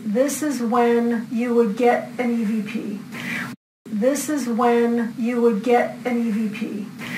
This is when you would get an EVP. This is when you would get an EVP.